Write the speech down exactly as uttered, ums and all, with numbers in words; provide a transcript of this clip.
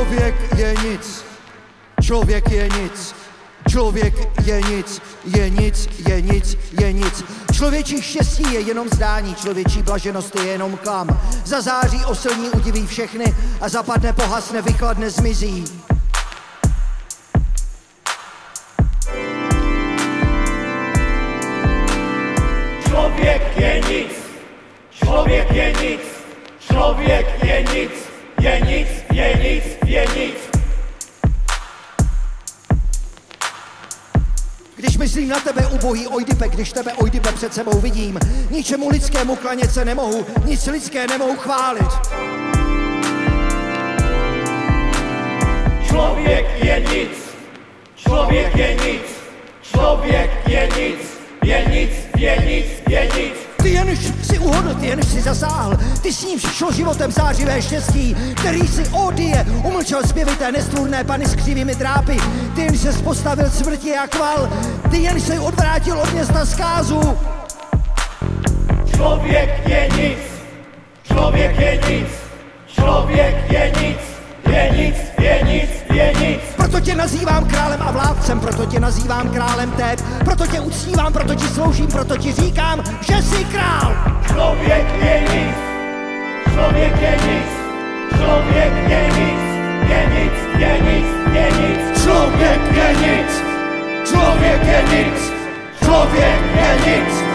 Člověk je nic, člověk je nic, člověk je nic, je nic, je nic, je nic. Člověčí štěstí je jenom zdání, člověčí blaženost je jenom klam. Zazáří, oslní, udiví všechny a zapadne, pohasne, vychladne, zmizí. Člověk je nic, člověk je nic, člověk je nic, je nic, je nic, je nic. Když myslím na tebe, ubohý Ojdipe, když tebe Ojdipe před sebou vidím, ničemu lidskému klanět se nemohu, nic lidské nemohu chválit. Člověk je nic, člověk je nic, člověk je nic, je nic, je nic, je nic. Ty jenž si uhodl, ty jenž si zasáhl, ty s ním šlo životem zářivé štěstí, který si odie umlčel zpěvy té nestvůrné pany s křivými drápy, ty jenž se postavil smrti jak val, ty jenž se odvrátil od města zkázu. Člověk je nic, člověk je nic, člověk je nic, je nic, je nic, je nic. Proto tě nazývám králem a vládcem, proto tě nazývám králem Teb, proto tě uctívám, proto ti sloužím, proto ti říkám, že jsi král. Člověk je nic, člověk je nic, člověk je nic, je nic, je nic, je nic. Člověk je nic, člověk je nic, člověk je nic.